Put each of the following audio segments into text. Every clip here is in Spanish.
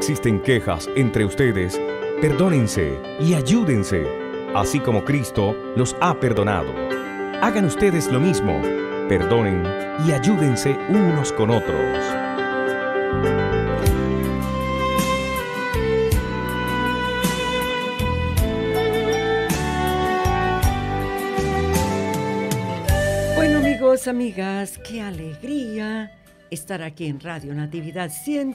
existen quejas entre ustedes, perdónense y ayúdense, así como Cristo los ha perdonado. Hagan ustedes lo mismo, perdonen y ayúdense unos con otros. Bueno, amigos, amigas, qué alegría estar aquí en Radio Natividad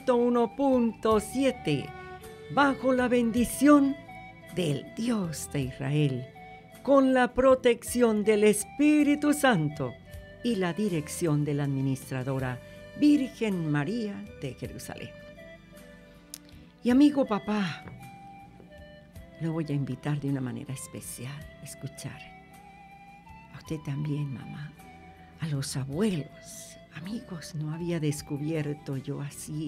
101.7, bajo la bendición del Dios de Israel, con la protección del Espíritu Santo y la dirección de la administradora Virgen María de Jerusalén. Y amigo papá, lo voy a invitar de una manera especial a escuchar. A usted también, mamá, a los abuelos, amigos, no había descubierto yo así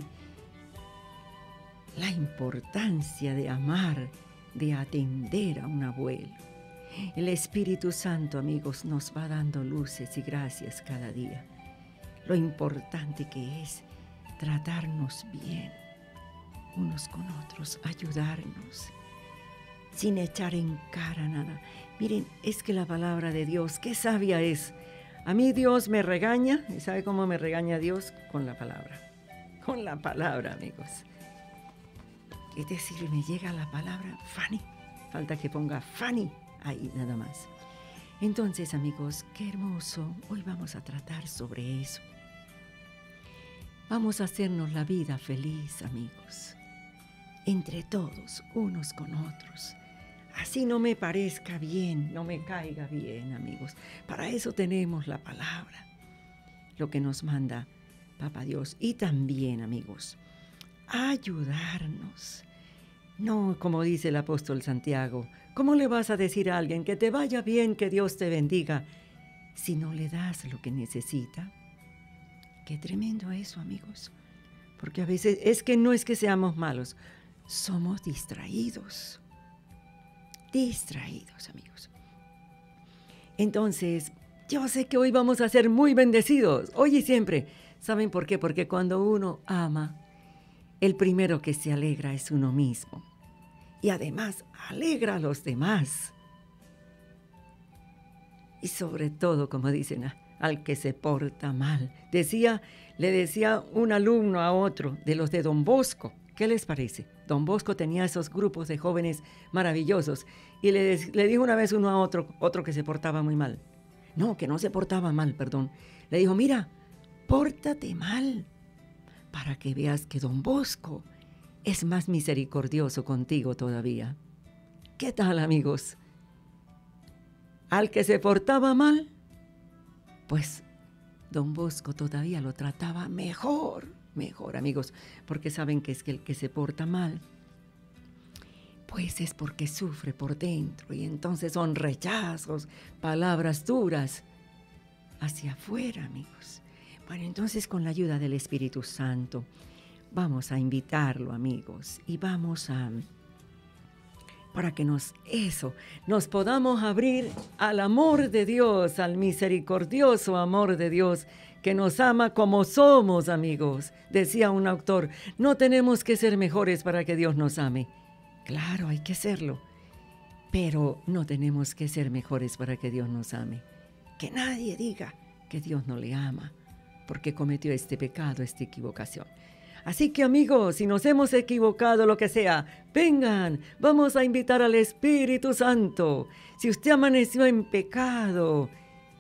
la importancia de amar, de atender a un abuelo. El Espíritu Santo, amigos, nos va dando luces y gracias cada día. Lo importante que es tratarnos bien unos con otros, ayudarnos, sin echar en cara nada. Miren, es que la palabra de Dios, qué sabia es. A mí Dios me regaña, ¿y sabe cómo me regaña Dios? Con la palabra. Con la palabra, amigos. Es decir, me llega la palabra Fanny. Falta que ponga Fanny ahí nada más. Entonces, amigos, qué hermoso. Hoy vamos a tratar sobre eso. Vamos a hacernos la vida feliz, amigos. Entre todos, unos con otros. Así no me parezca bien, no me caiga bien, amigos. Para eso tenemos la palabra, lo que nos manda Papá Dios. Y también, amigos, ayudarnos. No, como dice el apóstol Santiago, ¿cómo le vas a decir a alguien que te vaya bien, que Dios te bendiga, si no le das lo que necesita? Qué tremendo eso, amigos. Porque a veces es que no es que seamos malos, somos distraídos. Distraídos, amigos. Entonces, yo sé que hoy vamos a ser muy bendecidos, hoy y siempre. ¿Saben por qué? Porque cuando uno ama, el primero que se alegra es uno mismo. Y además, alegra a los demás. Y sobre todo, como dicen, al que se porta mal. Le decía un alumno a otro de los de Don Bosco. ¿Qué les parece? Don Bosco tenía esos grupos de jóvenes maravillosos. Y le dijo una vez uno a otro que se portaba muy mal. No, que no se portaba mal, perdón. Le dijo, mira, pórtate mal para que veas que Don Bosco es más misericordioso contigo todavía. ¿Qué tal, amigos? Al que se portaba mal, pues Don Bosco todavía lo trataba mejor, amigos, porque saben que es que el que se porta mal, pues es porque sufre por dentro, y entonces son rechazos, palabras duras hacia afuera, amigos. Bueno, entonces con la ayuda del Espíritu Santo vamos a invitarlo, amigos, y vamos para que nos podamos abrir al amor de Dios, al misericordioso amor de Dios, que nos ama como somos, amigos. Decía un autor, no tenemos que ser mejores para que Dios nos ame. Claro, hay que serlo, pero no tenemos que ser mejores para que Dios nos ame. Que nadie diga que Dios no le ama, porque cometió este pecado, esta equivocación. Así que, amigos, si nos hemos equivocado, lo que sea, vengan, vamos a invitar al Espíritu Santo. Si usted amaneció en pecado,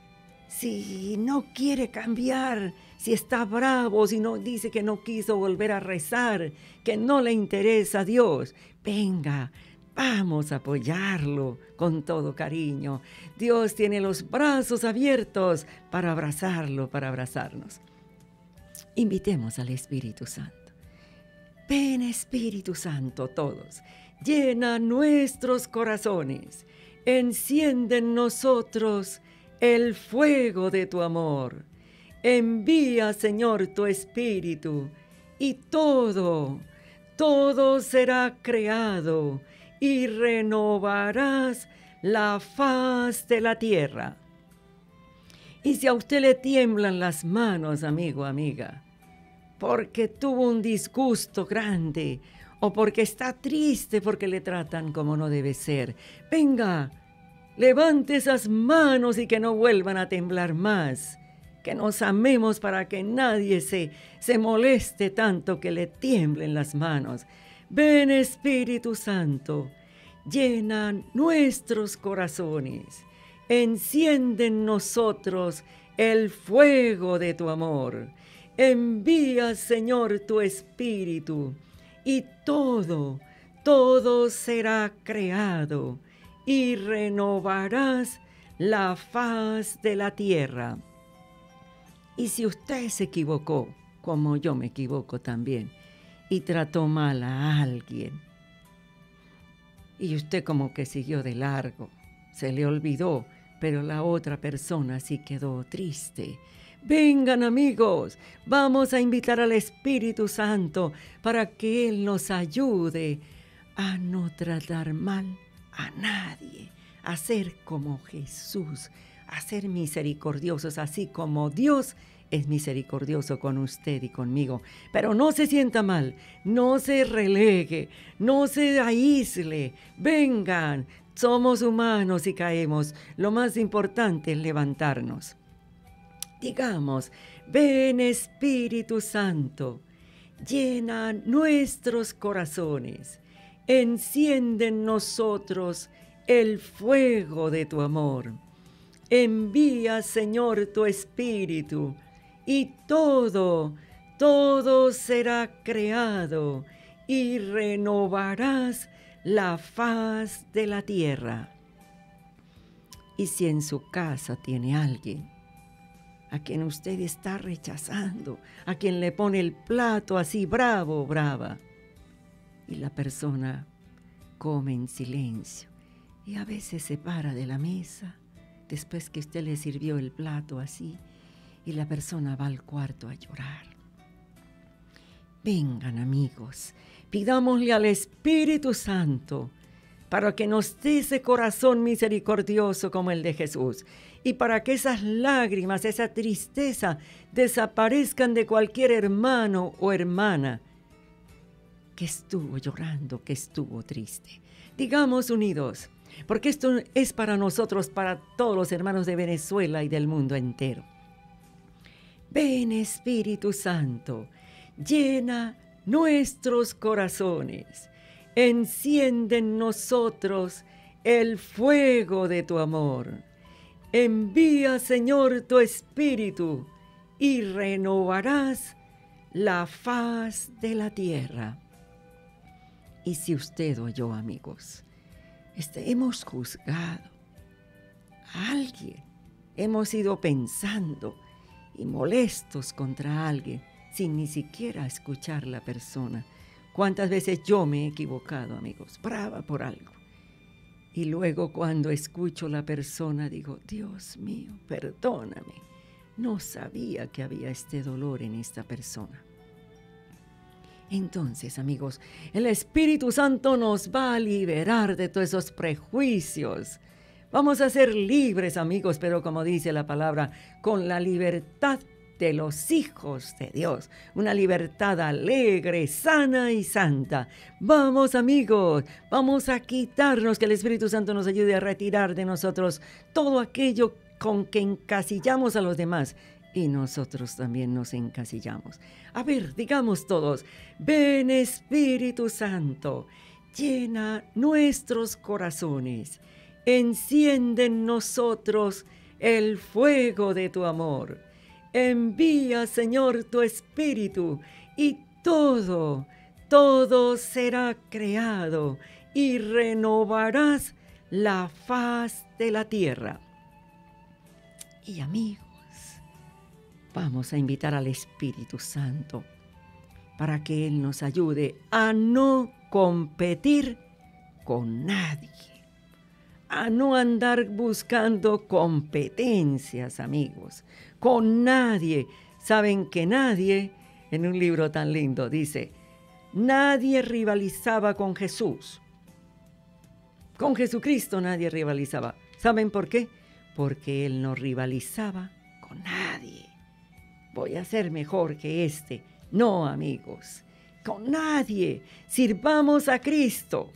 si no quiere cambiar, si está bravo, si no dice que no quiso volver a rezar, que no le interesa a Dios, venga, vamos a apoyarlo con todo cariño. Dios tiene los brazos abiertos para abrazarlo, para abrazarnos. Invitemos al Espíritu Santo. Ven, Espíritu Santo, todos, llena nuestros corazones, enciende en nosotros el fuego de tu amor. Envía, Señor, tu Espíritu, y todo será creado, y renovarás la faz de la tierra. Y si a usted le tiemblan las manos, amigo, amiga, porque tuvo un disgusto grande, o porque está triste porque le tratan como no debe ser. Venga, levante esas manos y que no vuelvan a temblar más. Que nos amemos para que nadie se moleste tanto que le tiemblen las manos. Ven, Espíritu Santo, llena nuestros corazones. Enciende en nosotros el fuego de tu amor. Envía, Señor, tu Espíritu, y todo será creado, y renovarás la faz de la tierra. Y si usted se equivocó, como yo me equivoco también, y trató mal a alguien, y usted como que siguió de largo, se le olvidó, pero la otra persona sí quedó triste. Vengan, amigos, vamos a invitar al Espíritu Santo para que Él nos ayude a no tratar mal a nadie, a ser como Jesús, a ser misericordiosos, así como Dios es misericordioso con usted y conmigo. Pero no se sienta mal, no se relegue, no se aísle. Vengan, somos humanos y caemos. Lo más importante es levantarnos. Digamos, ven Espíritu Santo, llena nuestros corazones, enciende en nosotros el fuego de tu amor. Envía, Señor, tu Espíritu, y todo será creado, y renovarás la faz de la tierra. Y si en su casa tiene alguien a quien usted está rechazando, a quien le pone el plato así bravo, brava, y la persona come en silencio, y a veces se para de la mesa, después que usted le sirvió el plato así, y la persona va al cuarto a llorar. Vengan, amigos, pidámosle al Espíritu Santo para que nos dé ese corazón misericordioso como el de Jesús, y para que esas lágrimas, esa tristeza desaparezcan de cualquier hermano o hermana que estuvo llorando, que estuvo triste. Digamos unidos, porque esto es para nosotros, para todos los hermanos de Venezuela y del mundo entero. Ven, Espíritu Santo, llena nuestros corazones, enciende en nosotros el fuego de tu amor. Envía, Señor, tu Espíritu, y renovarás la faz de la tierra. Y si usted o yo, amigos, hemos juzgado a alguien, hemos ido pensando y molestos contra alguien, sin ni siquiera escuchar a la persona. ¿Cuántas veces yo me he equivocado, amigos? Brava por algo. Y luego cuando escucho a la persona digo, Dios mío, perdóname. No sabía que había este dolor en esta persona. Entonces, amigos, el Espíritu Santo nos va a liberar de todos esos prejuicios. Vamos a ser libres, amigos, pero como dice la palabra, con la libertad de los hijos de Dios, una libertad alegre, sana y santa. Vamos, amigos, vamos a quitarnos, que el Espíritu Santo nos ayude a retirar de nosotros todo aquello con que encasillamos a los demás, y nosotros también nos encasillamos. A ver, digamos todos, ven Espíritu Santo, llena nuestros corazones, enciende en nosotros el fuego de tu amor. Envía, Señor, tu Espíritu, y todo será creado, y renovarás la faz de la tierra. Y amigos, vamos a invitar al Espíritu Santo para que Él nos ayude a no competir con nadie, a no andar buscando competencias, amigos, con nadie. Saben que nadie, en un libro tan lindo, dice, nadie rivalizaba con Jesús. Con Jesucristo nadie rivalizaba. ¿Saben por qué? Porque Él no rivalizaba con nadie. Voy a ser mejor que este. No, amigos. con nadie. Sirvamos a Cristo.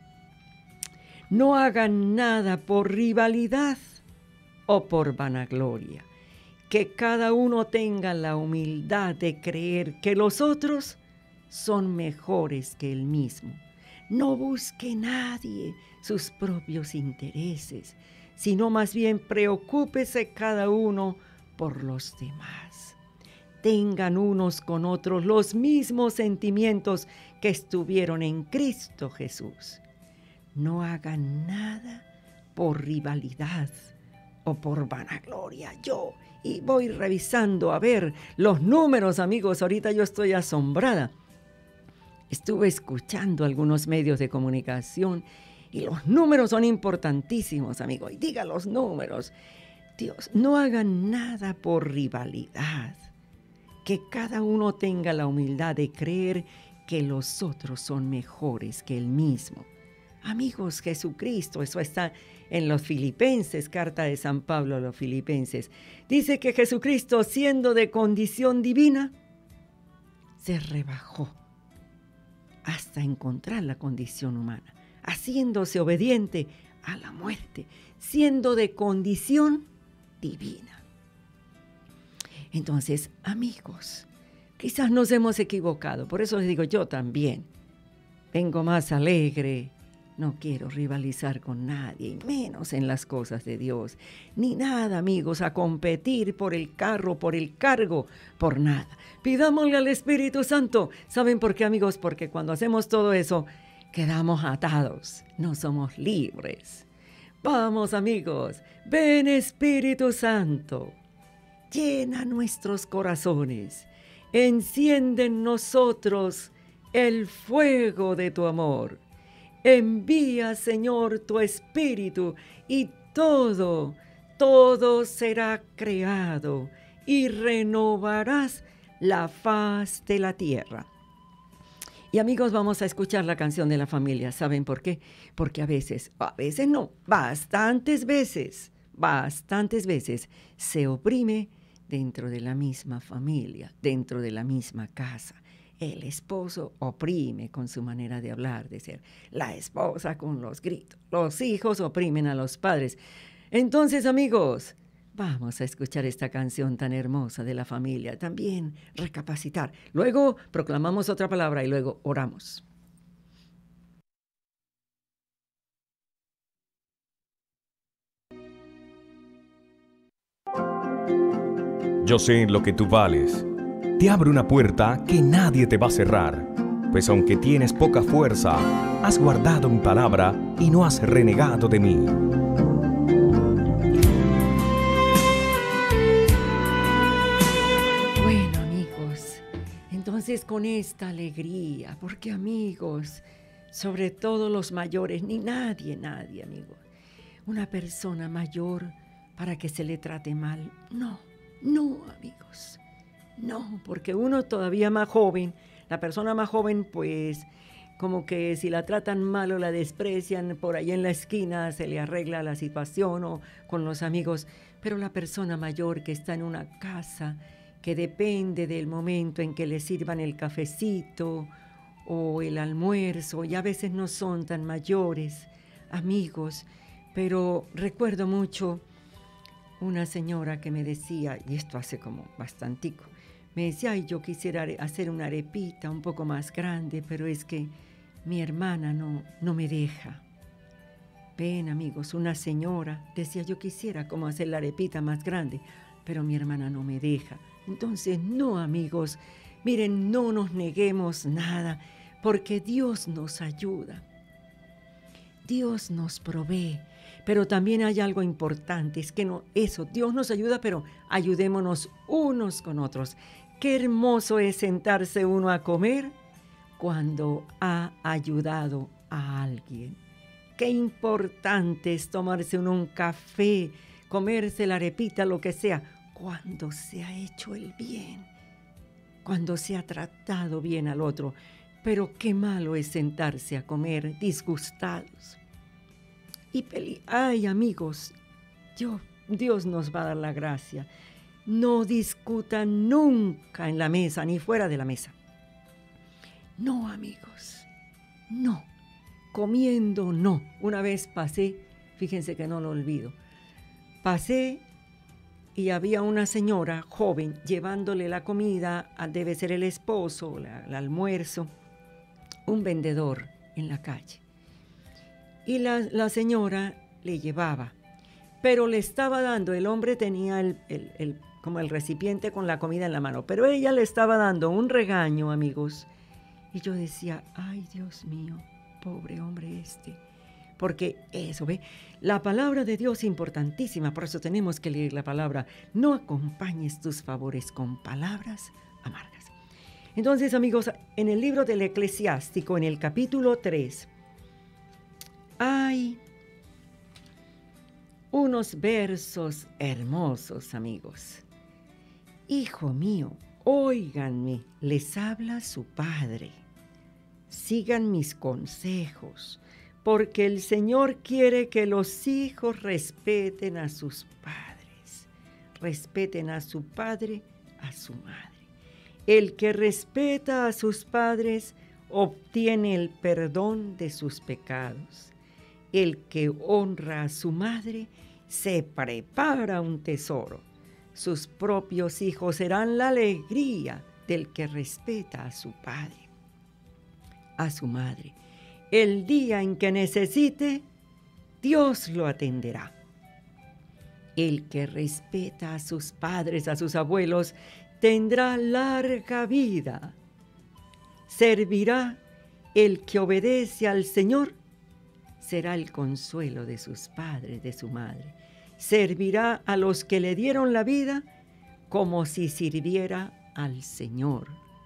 No hagan nada por rivalidad o por vanagloria. Que cada uno tenga la humildad de creer que los otros son mejores que él mismo. No busque nadie sus propios intereses, sino más bien preocúpese cada uno por los demás. Tengan unos con otros los mismos sentimientos que estuvieron en Cristo Jesús. No hagan nada por rivalidad o por vanagloria. Y voy revisando a ver los números, amigos. Ahorita yo estoy asombrada. Estuve escuchando algunos medios de comunicación y los números son importantísimos, amigos. Y diga los números. Dios, no hagan nada por rivalidad. Que cada uno tenga la humildad de creer que los otros son mejores que él mismo. Amigos, Jesucristo, eso está en los Filipenses, carta de San Pablo a los Filipenses. Dice que Jesucristo, siendo de condición divina, se rebajó hasta encontrar la condición humana, haciéndose obediente a la muerte, siendo de condición divina. Entonces, amigos, quizás nos hemos equivocado, por eso les digo, yo también vengo más alegre. No quiero rivalizar con nadie, menos en las cosas de Dios. Ni nada, amigos, a competir por el carro, por el cargo, por nada. Pidámosle al Espíritu Santo. ¿Saben por qué, amigos? Porque cuando hacemos todo eso, quedamos atados. No somos libres. Vamos, amigos. Ven, Espíritu Santo. Llena nuestros corazones. Enciende en nosotros el fuego de tu amor. Envía, Señor, tu Espíritu y todo será creado y renovarás la faz de la tierra. Y amigos, vamos a escuchar la canción de la familia. ¿Saben por qué? Porque a veces no, bastantes veces se oprime dentro de la misma familia, dentro de la misma casa. El esposo oprime con su manera de hablar, de ser. La esposa con los gritos. Los hijos oprimen a los padres. Entonces, amigos, vamos a escuchar esta canción tan hermosa de la familia. También recapacitar. Luego proclamamos otra palabra y luego oramos. Yo sé lo que tú vales. Te abro una puerta que nadie te va a cerrar, pues aunque tienes poca fuerza, has guardado mi palabra y no has renegado de mí. Bueno, amigos, entonces con esta alegría, porque amigos, sobre todo los mayores, ni nadie, amigos, una persona mayor para que se le trate mal, no, amigos. No, porque uno todavía más joven, la persona más joven, pues como que si la tratan mal o la desprecian, por ahí en la esquina se le arregla la situación o con los amigos. Pero la persona mayor que está en una casa, que depende del momento en que le sirvan el cafecito o el almuerzo, y a veces no son tan mayores, amigos, pero recuerdo mucho una señora que me decía, y esto hace como bastantico, me decía, ay, yo quisiera hacer una arepita un poco más grande, pero es que mi hermana no me deja. Ven, amigos, una señora decía, yo quisiera como hacer la arepita más grande, pero mi hermana no me deja. Entonces, no, amigos, miren, no nos neguemos nada, porque Dios nos ayuda. Dios nos provee. Pero también hay algo importante, es que Dios nos ayuda, pero ayudémonos unos con otros. Qué hermoso es sentarse uno a comer cuando ha ayudado a alguien. Qué importante es tomarse uno un café, comerse la arepita, lo que sea, cuando se ha hecho el bien, cuando se ha tratado bien al otro. Pero qué malo es sentarse a comer disgustados. Ay, amigos, Dios nos va a dar la gracia. No discutan nunca en la mesa, ni fuera de la mesa. No, amigos, no. Comiendo, no. Una vez pasé, fíjense que no lo olvido, pasé y había una señora joven llevándole la comida, debe ser el esposo, el almuerzo, un vendedor en la calle. Y la señora le llevaba, pero le estaba dando, el hombre tenía como el recipiente con la comida en la mano, pero ella le estaba dando un regaño, amigos. Y yo decía, ay, Dios mío, pobre hombre este. Porque eso, ¿ve? La palabra de Dios es importantísima, por eso tenemos que leer la palabra. No acompañes tus favores con palabras amargas. Entonces, amigos, en el libro del Eclesiástico, en el capítulo 3, hay unos versos hermosos, amigos. Hijo mío, óiganme, les habla su padre. Sigan mis consejos, porque el Señor quiere que los hijos respeten a sus padres. Respeten a su padre, a su madre. El que respeta a sus padres obtiene el perdón de sus pecados. El que honra a su madre se prepara un tesoro. Sus propios hijos serán la alegría del que respeta a su padre, a su madre. El día en que necesite, Dios lo atenderá. El que respeta a sus padres, a sus abuelos, tendrá larga vida. Servirá el que obedece al Señor, será el consuelo de sus padres, de su madre. Servirá a los que le dieron la vida como si sirviera al Señor.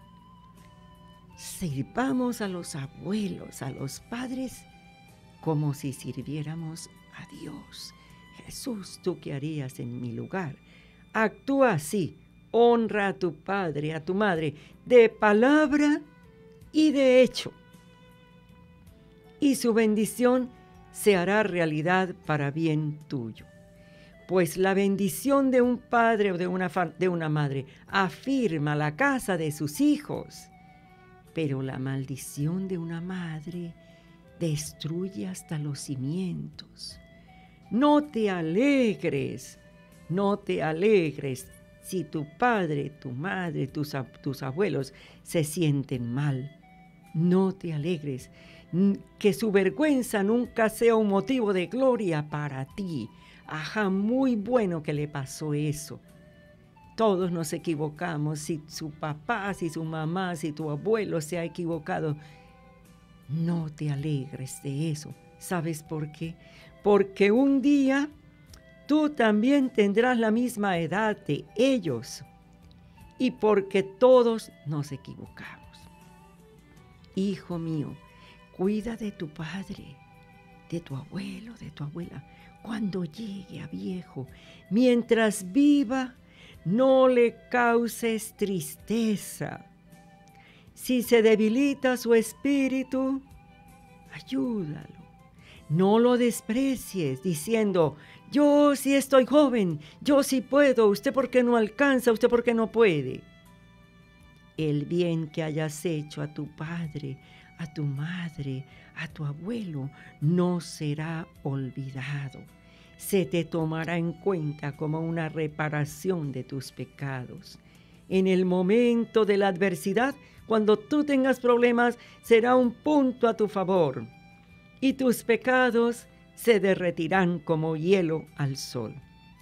Sirvamos a los abuelos, a los padres, como si sirviéramos a Dios. Jesús, ¿tú qué harías en mi lugar? Actúa así, honra a tu padre, a tu madre, de palabra y de hecho. Y su bendición se hará realidad para bien tuyo. Pues la bendición de un padre o de una madre afirma la casa de sus hijos, pero la maldición de una madre destruye hasta los cimientos. No te alegres si tu padre, tu madre, tus abuelos se sienten mal. No te alegres, que su vergüenza nunca sea un motivo de gloria para ti. Ajá, muy bueno que le pasó eso. Todos nos equivocamos. Si su papá, si su mamá, si tu abuelo se ha equivocado, no te alegres de eso. ¿Sabes por qué? Porque un día tú también tendrás la misma edad de ellos. Y porque todos nos equivocamos. Hijo mío, cuida de tu padre, de tu abuelo, de tu abuela. Cuando llegue a viejo, mientras viva, no le causes tristeza. Si se debilita su espíritu, ayúdalo. No lo desprecies diciendo, yo sí estoy joven, yo sí puedo, usted porque no alcanza, usted porque no puede. El bien que hayas hecho a tu padre, a tu madre, a tu abuelo, no será olvidado. Se te tomará en cuenta como una reparación de tus pecados. En el momento de la adversidad, cuando tú tengas problemas, será un punto a tu favor, y tus pecados se derretirán como hielo al sol.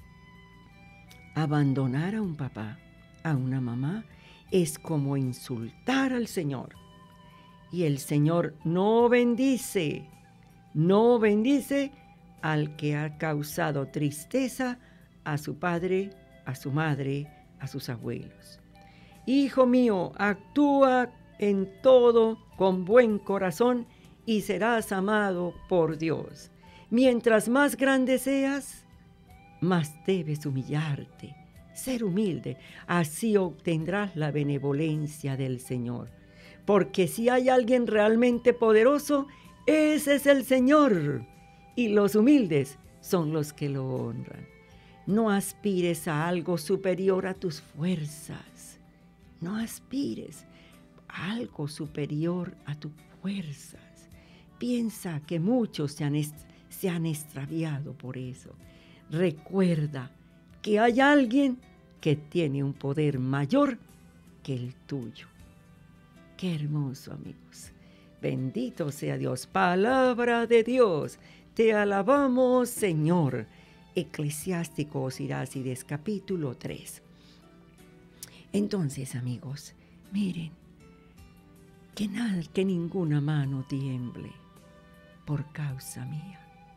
Abandonar a un papá, a una mamá, es como insultar al Señor. Y el Señor no bendice al que ha causado tristeza a su padre, a su madre, a sus abuelos. Hijo mío, actúa en todo con buen corazón y serás amado por Dios. Mientras más grande seas, más debes humillarte, ser humilde. Así obtendrás la benevolencia del Señor. Porque si hay alguien realmente poderoso, ese es el Señor. Y los humildes son los que lo honran. No aspires a algo superior a tus fuerzas. No aspires. algo superior a tus fuerzas. Piensa que muchos se han extraviado por eso. Recuerda que hay alguien que tiene un poder mayor que el tuyo. Qué hermoso, amigos. Bendito sea Dios. Palabra de Dios. Te alabamos, Señor. Eclesiástico Siràcides, capítulo 3. Entonces, amigos, miren, que ninguna mano tiemble por causa mía.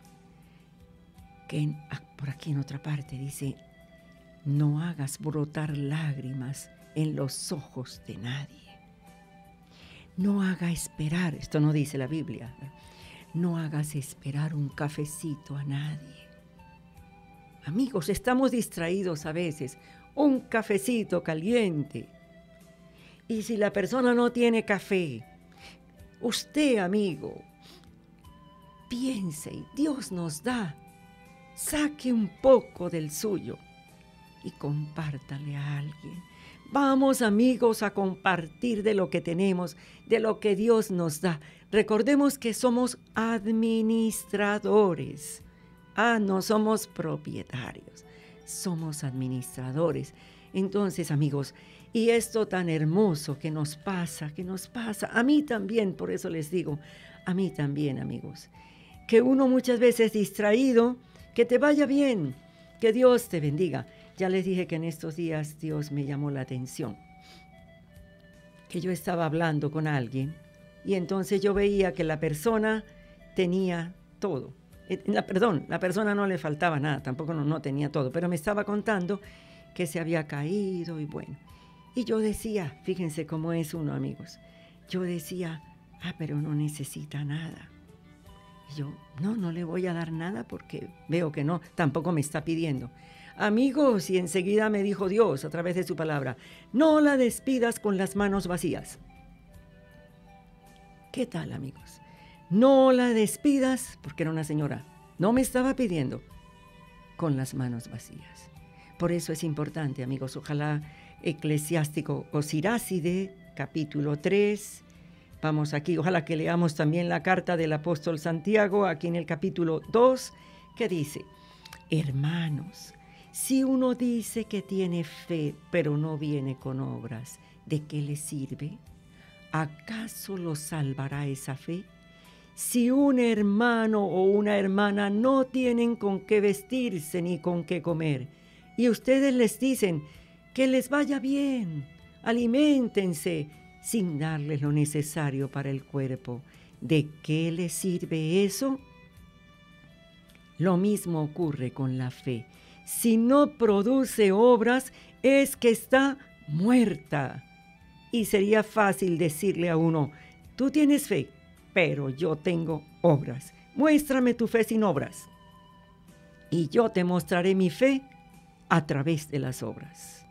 Que por aquí en otra parte dice, no hagas brotar lágrimas en los ojos de nadie. No haga esperar, esto no dice la Biblia, no hagas esperar un cafecito a nadie. Amigos, estamos distraídos a veces, un cafecito caliente. Y si la persona no tiene café, usted, amigo, piense, Dios nos da, saque un poco del suyo y compártale a alguien. Vamos, amigos, a compartir de lo que tenemos, de lo que Dios nos da. Recordemos que somos administradores. No somos propietarios, somos administradores. Entonces, amigos, y esto tan hermoso que nos pasa, a mí también, por eso les digo, a mí también, amigos, que uno muchas veces distraído, que te vaya bien, que Dios te bendiga. Ya les dije que en estos días Dios me llamó la atención, que yo estaba hablando con alguien y entonces yo veía que la persona tenía todo. La persona no le faltaba nada, tampoco no tenía todo, pero me estaba contando que se había caído y bueno. Y yo decía, fíjense cómo es uno, amigos. Yo decía, pero no necesita nada. Y yo, no le voy a dar nada porque veo que no, tampoco me está pidiendo. Amigos, y enseguida me dijo Dios a través de su palabra, no la despidas con las manos vacías. ¿Qué tal, amigos? No la despidas, porque era una señora, no me estaba pidiendo, con las manos vacías. Por eso es importante, amigos, ojalá Eclesiástico Siràcides, capítulo 3, vamos aquí, ojalá que leamos también la carta del apóstol Santiago, aquí en el capítulo 2, que dice, hermanos, si uno dice que tiene fe, pero no viene con obras, ¿de qué le sirve? ¿Acaso lo salvará esa fe? Si un hermano o una hermana no tienen con qué vestirse ni con qué comer, y ustedes les dicen que les vaya bien, aliméntense, sin darles lo necesario para el cuerpo, ¿de qué les sirve eso? Lo mismo ocurre con la fe. Si no produce obras, es que está muerta. Y sería fácil decirle a uno, tú tienes fe, pero yo tengo obras. Muéstrame tu fe sin obras. Y yo te mostraré mi fe a través de las obras.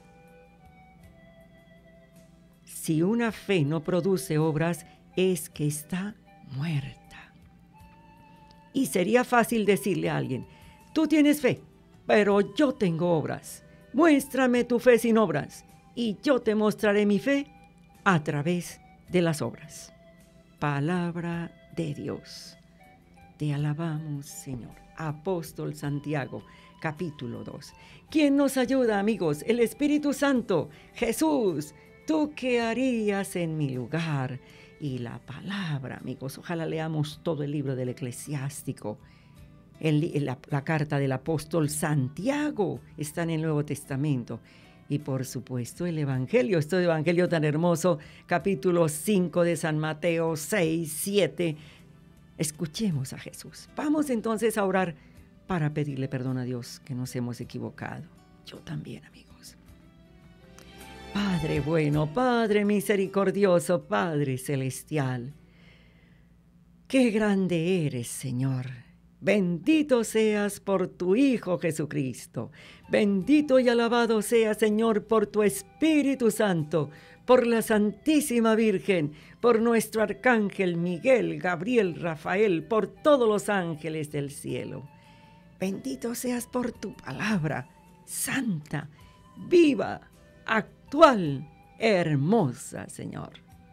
Si una fe no produce obras, es que está muerta. Y sería fácil decirle a alguien, tú tienes fe, pero yo tengo obras. Muéstrame tu fe sin obras, y yo te mostraré mi fe a través de las obras. Palabra de Dios. Te alabamos, Señor. Apóstol Santiago, capítulo 2. ¿Quién nos ayuda, amigos? El Espíritu Santo. Jesús, ¿tú qué harías en mi lugar? Y la palabra, amigos. Ojalá leamos todo el libro del Eclesiástico. La carta del apóstol Santiago está en el Nuevo Testamento. Y por supuesto el Evangelio, este Evangelio tan hermoso, capítulo 5 de San Mateo 6, 7. Escuchemos a Jesús. Vamos entonces a orar para pedirle perdón a Dios que nos hemos equivocado. Yo también, amigos. Padre bueno, Padre misericordioso, Padre celestial, qué grande eres, Señor. Bendito seas por tu Hijo Jesucristo. Bendito y alabado seas, Señor, por tu Espíritu Santo, por la Santísima Virgen, por nuestro Arcángel Miguel, Gabriel, Rafael, por todos los ángeles del cielo. Bendito seas por tu palabra, santa, viva, actual, hermosa, Señor.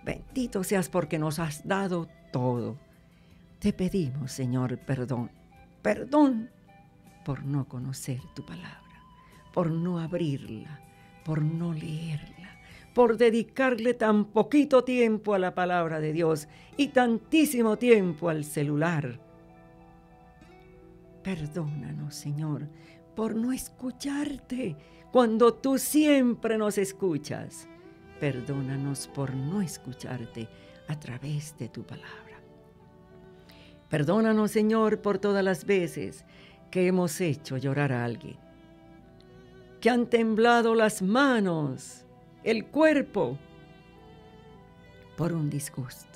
Bendito seas porque nos has dado todo. Te pedimos, Señor, perdón. Perdón por no conocer tu palabra, por no abrirla, por no leerla, por dedicarle tan poquito tiempo a la palabra de Dios y tantísimo tiempo al celular. Perdónanos, Señor, por no escucharte cuando tú siempre nos escuchas. Perdónanos por no escucharte a través de tu palabra. Perdónanos, Señor, por todas las veces que hemos hecho llorar a alguien, que han temblado las manos, el cuerpo, por un disgusto.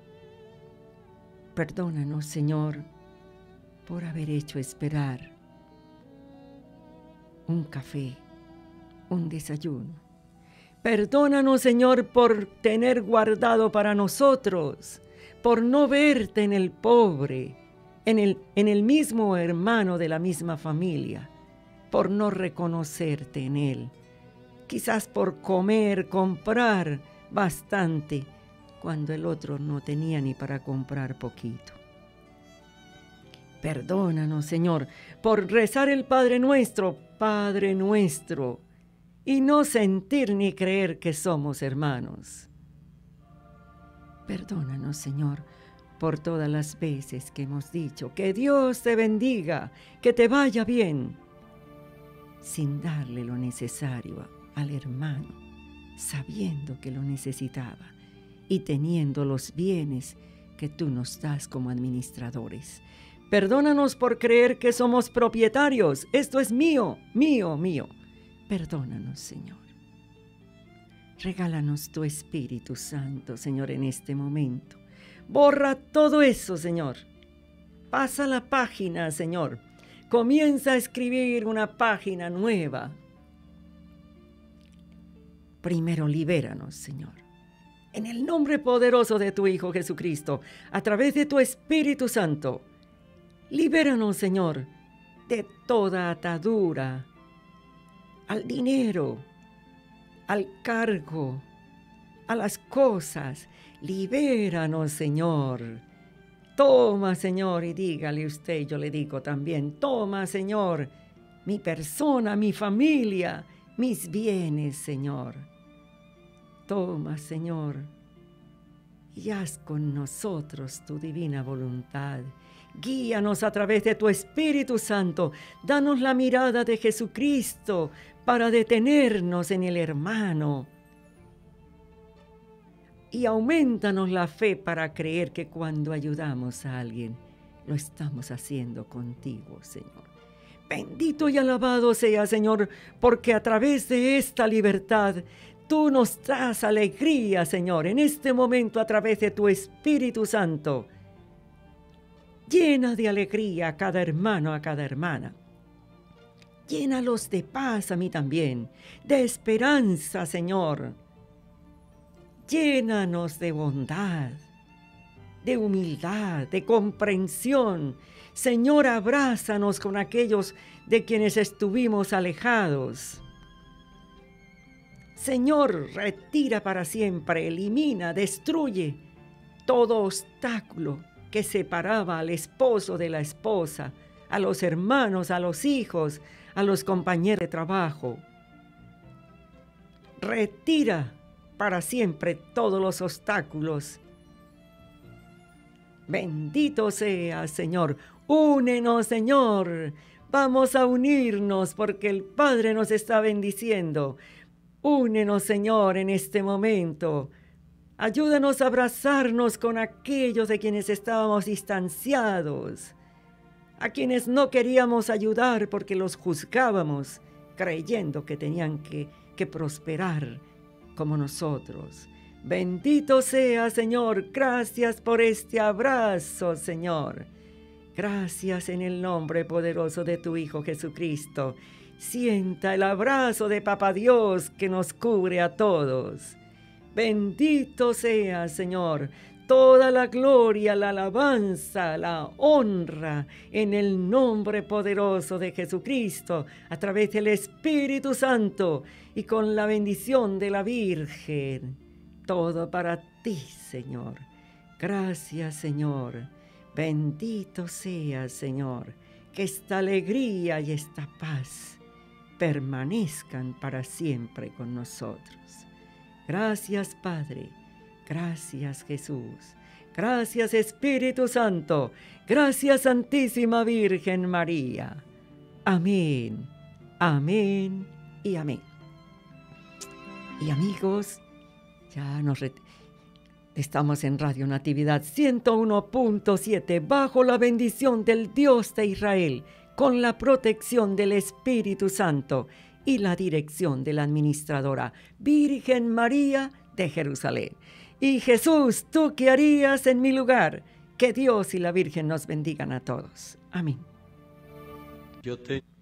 Perdónanos, Señor, por haber hecho esperar un café, un desayuno. Perdónanos, Señor, por tener guardado para nosotros, por no verte en el pobre, en el mismo hermano de la misma familia, por no reconocerte en él, quizás por comer, comprar bastante, cuando el otro no tenía ni para comprar poquito. Perdónanos, Señor, por rezar el Padre Nuestro, y no sentir ni creer que somos hermanos. Perdónanos, Señor, por todas las veces que hemos dicho que Dios te bendiga, que te vaya bien, sin darle lo necesario al hermano, sabiendo que lo necesitaba y teniendo los bienes que tú nos das como administradores. Perdónanos por creer que somos propietarios. Esto es mío, mío, mío. Perdónanos, Señor. Regálanos tu Espíritu Santo, Señor, en este momento. Borra todo eso, Señor. Pasa la página, Señor. Comienza a escribir una página nueva. Primero, libéranos, Señor. En el nombre poderoso de tu Hijo Jesucristo, a través de tu Espíritu Santo, libéranos, Señor, de toda atadura al dinero, al cargo, a las cosas. Libéranos, Señor. Toma, Señor, y dígale usted, yo le digo también, toma, Señor, mi persona, mi familia, mis bienes, Señor. Toma, Señor, y haz con nosotros tu divina voluntad. Guíanos a través de tu Espíritu Santo. Danos la mirada de Jesucristo para detenernos en el hermano. Y aumentanos la fe para creer que cuando ayudamos a alguien, lo estamos haciendo contigo, Señor. Bendito y alabado sea, Señor, porque a través de esta libertad, tú nos das alegría, Señor, en este momento a través de tu Espíritu Santo. Llena de alegría a cada hermano, a cada hermana. Llénalos de paz a mí también, de esperanza, Señor. Llénanos de bondad, de humildad, de comprensión. Señor, abrázanos con aquellos de quienes estuvimos alejados. Señor, retira para siempre, elimina, destruye todo obstáculo que separaba al esposo de la esposa, a los hermanos, a los hijos, a los compañeros de trabajo. Retira para siempre todos los obstáculos. Bendito sea, Señor. Únenos, Señor. Vamos a unirnos porque el Padre nos está bendiciendo. Únenos, Señor, en este momento. Ayúdanos a abrazarnos con aquellos de quienes estábamos distanciados, a quienes no queríamos ayudar porque los juzgábamos, creyendo que tenían que prosperar como nosotros. Bendito sea, Señor. Gracias por este abrazo, Señor. Gracias en el nombre poderoso de tu Hijo Jesucristo. Sienta el abrazo de Papá Dios que nos cubre a todos. Bendito sea, Señor, toda la gloria, la alabanza, la honra en el nombre poderoso de Jesucristo, a través del Espíritu Santo y con la bendición de la Virgen. todo para ti, Señor. Gracias, Señor. Bendito seas, Señor, que esta alegría y esta paz permanezcan para siempre con nosotros. Gracias, Padre. Gracias, Jesús. Gracias, Espíritu Santo. Gracias, Santísima Virgen María. Amén, amén y amén. Y amigos, ya estamos en Radio Natividad 101.7 bajo la bendición del Dios de Israel, con la protección del Espíritu Santo y la dirección de la administradora Virgen María de Jerusalén. Y Jesús, ¿tú qué harías en mi lugar? Que Dios y la Virgen nos bendigan a todos. Amén. Yo te